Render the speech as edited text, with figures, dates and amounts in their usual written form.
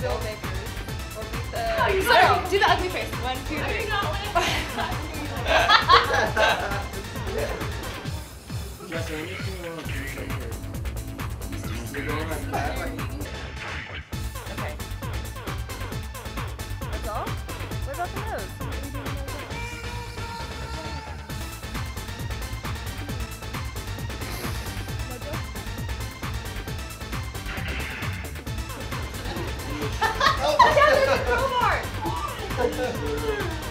filmmakers. Or meet the... Oh, you no, do the ugly face. 1, 2, 3. Justin, when you see one of these right here, you're going like that, like... Okay. That's all? What about the nose? Oh! Watch out, there's a crowbar!